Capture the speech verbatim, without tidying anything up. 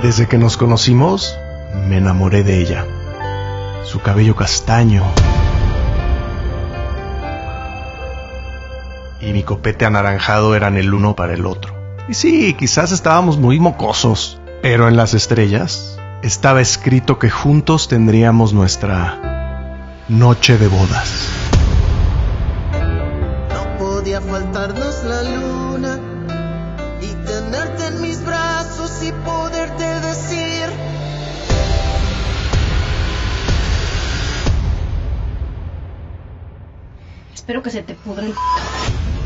Desde que nos conocimos, me enamoré de ella. Su cabello castaño y mi copete anaranjado eran el uno para el otro. Y sí, quizás estábamos muy mocosos, pero en las estrellas estaba escrito que juntos tendríamos nuestra noche de bodas. No podía faltarnos la luna y tenerte en mis brazos y poderte decir: espero que se te pudra el...